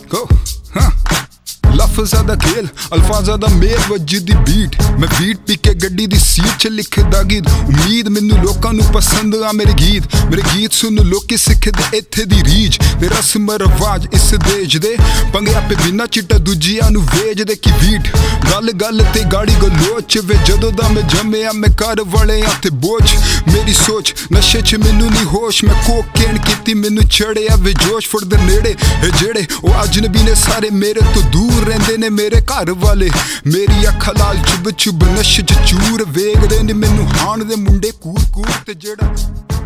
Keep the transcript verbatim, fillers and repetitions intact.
go, huh? लफ्ज़ां दा खेल अल्फाज़ां दा मेल वजदी बीट मैं बीट पी के गड्डी दी सीट च लिखदा गीत उम्मीद मैनू लोकां नू पसंद आ मेरे गीत मेरे गीत सुन लोकी सिखदे इत्थे दी रीज ते रस्म रवाज इस देश दे पंगे आपे बिना चिट्टा दूजियां नू वेचदे की बीट गल गल ते गाड़ी गलोच वे जदों दा मैं जम्मिया मैं घर वाले आ ते बोझ मेरी सोच नशे च मैनू नी होश मैं कोकेन कीती मैनू चढ़िया वे जोश फुड़दे नेड़े जेड़े ओ अजनबी ने सारे मेरे तो दूर रहंदे ने मेरे घर वाले मेरी अखां लाल चुभ चुभ नशे च चूर वेखदे ने मैनू हाण दे मुंडे कूर कूर ते जेड़ा